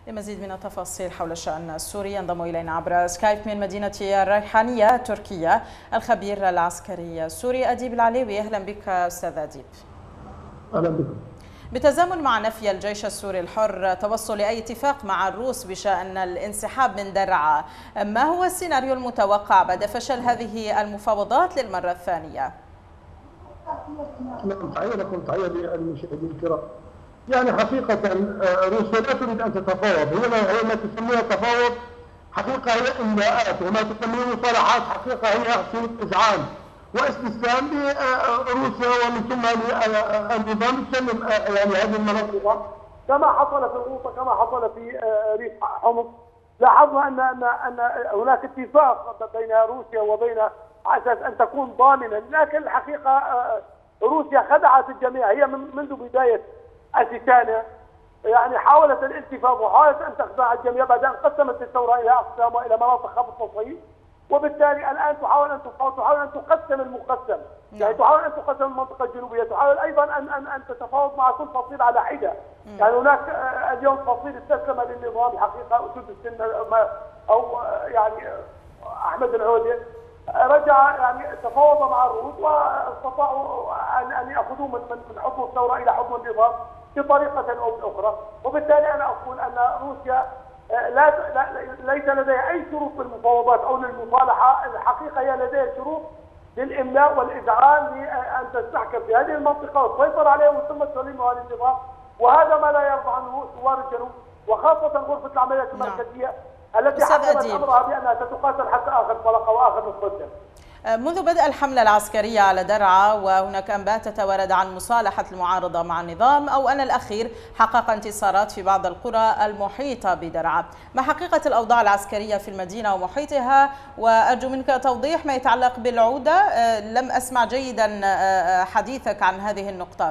لمزيد من التفاصيل حول الشأن السوري ينضم إلينا عبر سكايب من مدينة الريحانية التركية الخبير العسكري السوري أديب العليوي. أهلا بك أستاذ أديب. أهلا بكم. بالتزامن مع نفي الجيش السوري الحر توصل لأي اتفاق مع الروس بشأن الانسحاب من درعا، ما هو السيناريو المتوقع بعد فشل هذه المفاوضات للمرة الثانية؟ نعم، تحية لكم، تحية للمشاهدين الكرام. يعني حقيقة روسيا لا تريد أن تتفاوض، هي ما تسميها تفاوض حقيقة هي إملاءات، وما تسميه مصالحات حقيقة هي صورة إذعان واستسلام لروسيا ومن ثم النظام يسلم يعني هذه المناطق كما حصل في الغوطة، كما حصل في ريف حمص. لاحظنا أن هناك اتفاق بين روسيا وبين على اساس ان تكون ضامنا، لكن الحقيقه روسيا خدعت الجميع. هي منذ بدايه الستانه يعني حاولت الالتفاف وحاولت ان تخدع الجميع بعد ان قسمت الثوره الى اقسام والى مناطق خفض تصعيد، وبالتالي الان تحاول ان تقسم المقسم، يعني تحاول ان تقسم المنطقه الجنوبيه، تحاول ايضا ان تتفاوض مع كل فصيل على حده. يعني هناك اليوم فصيل استسلم للنظام الحقيقه اسود السنه او يعني احمد العوده رجع يعني تفاوض مع الروس واستطاعوا ان ياخذوه من حضن الثوره الى حضن النظام بطريقه او باخرى، وبالتالي انا اقول ان روسيا ليس لديها اي شروط للمفاوضات او للمصالحه، الحقيقه هي لديها شروط للاملاء والاذعان لان تستحكم في هذه المنطقه والسيطره عليها وثم تسليمها للنظام، وهذا ما لا يرضى عنه ثوار الجنوب وخاصه غرفه العمليات المركزيه التي حسمت امرها بانها ستقاتل حتى اخر طلقه واخر نقطه دم. منذ بدء الحملة العسكرية على درعا وهناك أنباء تتوارد عن مصالحة المعارضة مع النظام أو أن الأخير حقق انتصارات في بعض القرى المحيطة بدرعا، ما حقيقة الأوضاع العسكرية في المدينة ومحيطها؟ وأرجو منك توضيح ما يتعلق بالعودة، لم أسمع جيدا حديثك عن هذه النقطة.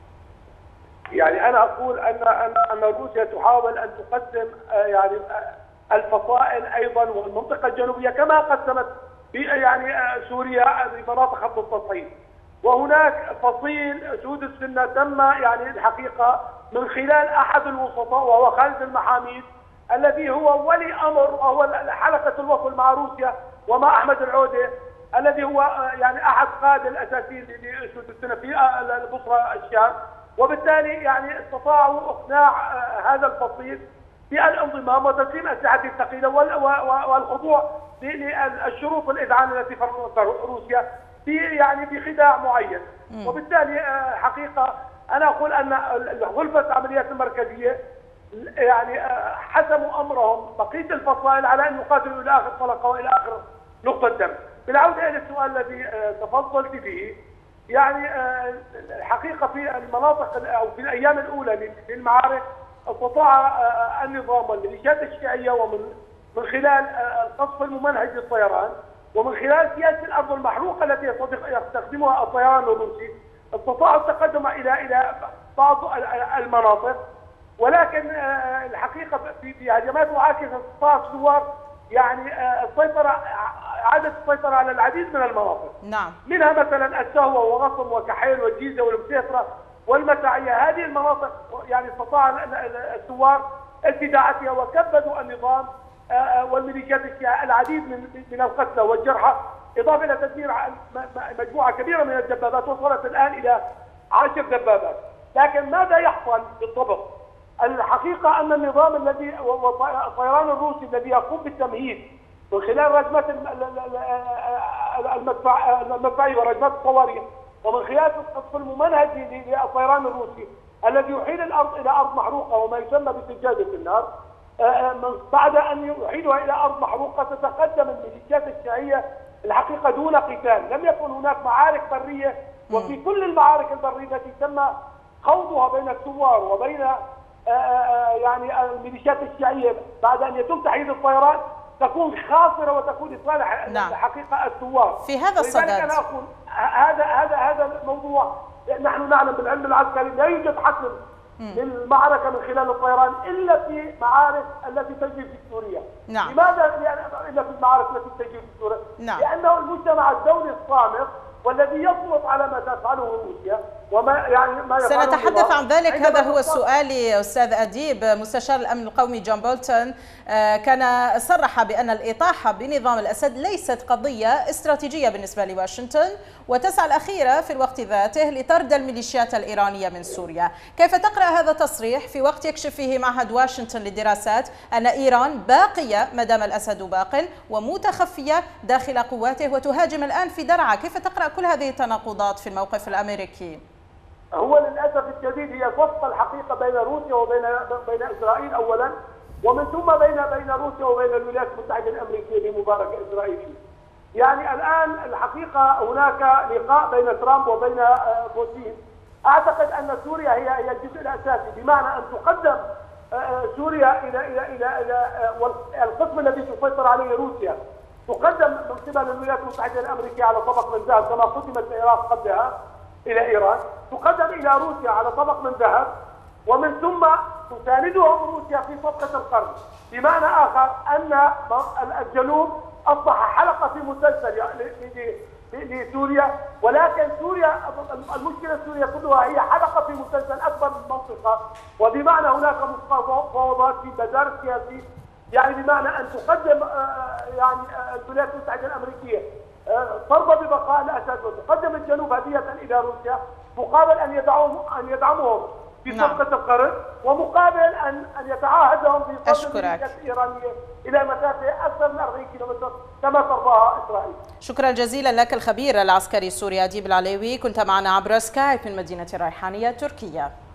يعني أنا أقول أن روسيا تحاول أن تقسم يعني الفصائل أيضا والمنطقة الجنوبية كما قسمت في يعني سوريا بمناطق خط التصعيد، وهناك فصيل سود السنة تم يعني الحقيقة من خلال أحد الوسطاء وهو خالد المحاميد الذي هو ولي أمر وهو حلقة الوصل مع روسيا ومع أحمد العودة الذي هو يعني أحد قادة الأساسيين لسود السنة في البصرة الشام، وبالتالي يعني استطاعوا إقناع هذا الفصيل بالانضمام وتسليم أسلحته الثقيلة والخضوع للشروط الإذعان التي فرضتها روسيا يعني بخداع معين. وبالتالي حقيقة أنا أقول أن غرفة العمليات المركزية يعني حسموا أمرهم بقية الفصائل على أن يقاتلوا إلى آخر طلقة وإلى آخر نقطة دم. بالعودة إلى السؤال الذي تفضلت به، يعني الحقيقة في المناطق أو في الأيام الأولى للمعارك استطاع النظام والميليشيات الشيعية من خلال القصف الممنهج للطيران ومن خلال سياسة الأرض المحروقة التي يستخدمها الطيران الروسي استطاعوا التقدم إلى بعض المناطق، ولكن الحقيقة في هجمات معاكسة استطاع الثوار يعني إعادة السيطرة على العديد من المناطق. نعم. منها مثلا السهوة وغصن وكحيل والجيزة والمسيطرة والمتاعية، هذه المناطق يعني استطاع الثوار ارتداعاتها وكبدوا النظام والميليشيات الشيعية العديد من القتلى والجرحى، إضافة إلى تدمير مجموعة كبيرة من الدبابات وصلت الآن إلى 10 دبابات. لكن ماذا يحصل بالضبط؟ الحقيقة أن النظام الذي والطيران الروسي الذي يقوم بالتمهيد من خلال رجمات المدفعية ورجمات الصواريخ ومن خلال القصف الممنهج للطيران الروسي الذي يحيل الأرض إلى أرض محروقة وما يسمى بسجادة النار، بعد أن يحيلها إلى أرض محروقة تتقدم الميليشيات الشيعية الحقيقة دون قتال. لم يكن هناك معارك برية، وفي كل المعارك البرية التي تم خوضها بين الثوار وبين يعني الميليشيات الشيعية بعد أن يتم تحييد الطيران تكون خاسرة وتكون لصالح الحقيقة الثوار. في هذا الصدد أنا أقول هذا الموضوع نحن نعلم بالعلم العسكري لا يوجد حسم للمعركة من خلال الطيران إلا في معارك التي تجري في سوريا. نعم. لماذا إلا في المعارك التي تجري في سوريا؟ نعم. لأنه المجتمع الدولي الصامت والذي يصمت على ما تفعله روسيا وما يعني ما سنتحدث عن ذلك. هذا هو سؤالي أستاذ أديب. مستشار الأمن القومي جون بولتون كان صرح بأن الإطاحة بنظام الأسد ليست قضية استراتيجية بالنسبة لواشنطن، وتسعى الأخيرة في الوقت ذاته لطرد الميليشيات الإيرانية من سوريا. كيف تقرأ هذا التصريح في وقت يكشف فيه معهد واشنطن للدراسات أن إيران باقية ما دام الأسد باق ومتخفية داخل قواته وتهاجم الآن في درعا؟ كيف تقرأ كل هذه التناقضات في الموقف الأمريكي؟ هو للأسف الشديد هي وفق الحقيقة بين روسيا وبين إسرائيل أولا، ومن ثم بين روسيا وبين الولايات المتحدة الأمريكية بمبارك إسرائيلي. يعني الآن الحقيقة هناك لقاء بين ترامب وبين بوتين. أعتقد أن سوريا هي الجزء الأساسي، بمعنى أن تقدم سوريا إلى القسم الذي تسيطر عليه روسيا، تقدم من قبل الولايات المتحدة الأمريكية على طبق من ذهب كما قدمت العراق قبلها إلى إيران، تقدم إلى روسيا على طبق من ذهب، ومن ثم تساندهم روسيا في صفقة القرن. بمعنى آخر أن الجنوب أصبح حلقة في مسلسل لسوريا، ولكن سوريا المشكلة السورية كلها هي حلقة في مسلسل أكبر من المنطقة، وبمعنى هناك مفاوضات في مسار سياسي، يعني بمعنى أن تقدم يعني الولايات المتحدة الأمريكية ترضى ببقاء الأسد وتقدم الجنوب هدية إلى روسيا مقابل أن يدعمهم في صفقة القرن، ومقابل أن يتعاهدهم بصرف الميليشيات الإيرانية إلى مسافة أكثر من 40 كيلومتر كما ترضاها إسرائيل. شكرا جزيلا لك الخبير العسكري السوري أديب العليوي، كنت معنا عبر سكايب من مدينة الريحانية تركيا.